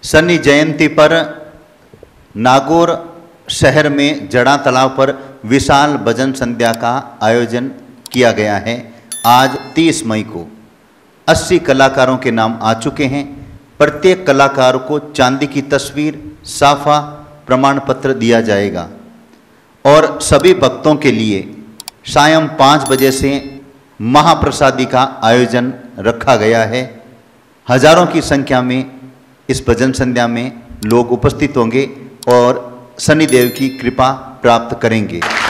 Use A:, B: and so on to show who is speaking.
A: शनि जयंती पर नागौर शहर में जड़ा तालाब पर विशाल भजन संध्या का आयोजन किया गया है। आज 30 मई को 80 कलाकारों के नाम आ चुके हैं। प्रत्येक कलाकार को चांदी की तस्वीर, साफा, प्रमाण पत्र दिया जाएगा और सभी भक्तों के लिए सायं 5 बजे से महाप्रसादी का आयोजन रखा गया है। हजारों की संख्या में इस भजन संध्या में लोग उपस्थित होंगे और शनिदेव की कृपा प्राप्त करेंगे।